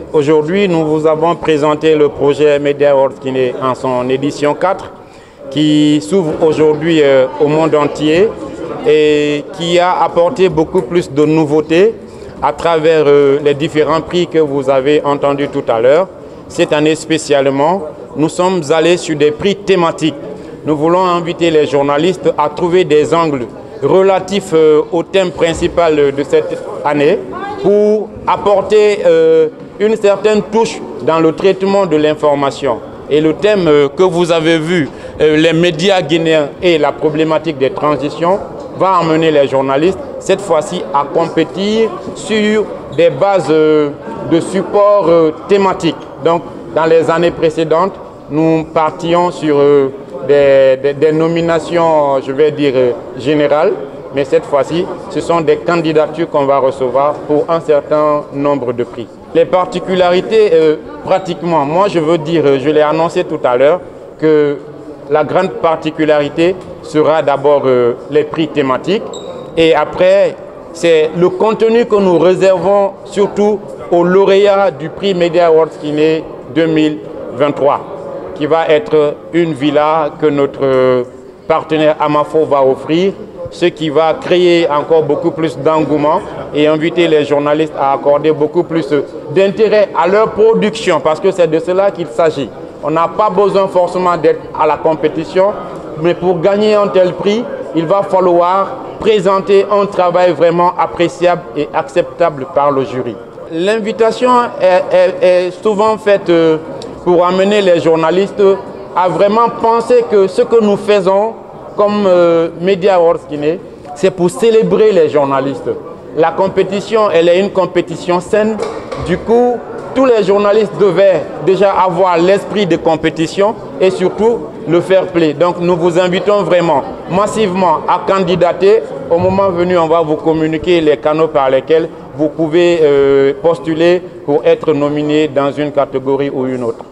Aujourd'hui, nous vous avons présenté le projet Media Awards Guinée en son édition 4, qui s'ouvre aujourd'hui au monde entier et qui a apporté beaucoup plus de nouveautés à travers les différents prix que vous avez entendus tout à l'heure. Cette année spécialement, nous sommes allés sur des prix thématiques. Nous voulons inviter les journalistes à trouver des angles relatifs au thème principal de cette année pour apporter une certaine touche dans le traitement de l'information. Et le thème que vous avez vu, les médias guinéens et la problématique des transitions, va amener les journalistes, cette fois-ci, à compétir sur des bases de support thématiques. Donc, dans les années précédentes, nous partions sur des nominations, je vais dire, générales, mais cette fois-ci, ce sont des candidatures qu'on va recevoir pour un certain nombre de prix. Les particularités, pratiquement, moi je veux dire, je l'ai annoncé tout à l'heure, que la grande particularité sera d'abord les prix thématiques et après, c'est le contenu que nous réservons surtout aux lauréats du prix Media Awards Guinée 2023, qui va être une villa que notre partenaire Amafo va offrir, ce qui va créer encore beaucoup plus d'engouement et inviter les journalistes à accorder beaucoup plus d'intérêt à leur production, parce que c'est de cela qu'il s'agit. On n'a pas besoin forcément d'être à la compétition, mais pour gagner un tel prix, il va falloir présenter un travail vraiment appréciable et acceptable par le jury. L'invitation est souvent faite pour amener les journalistes à vraiment penser que ce que nous faisons comme Media Awards Guinée, c'est pour célébrer les journalistes. La compétition, elle est une compétition saine. Du coup, tous les journalistes devaient déjà avoir l'esprit de compétition et surtout le fair play. Donc nous vous invitons vraiment massivement à candidater. Au moment venu, on va vous communiquer les canaux par lesquels vous pouvez postuler pour être nominé dans une catégorie ou une autre.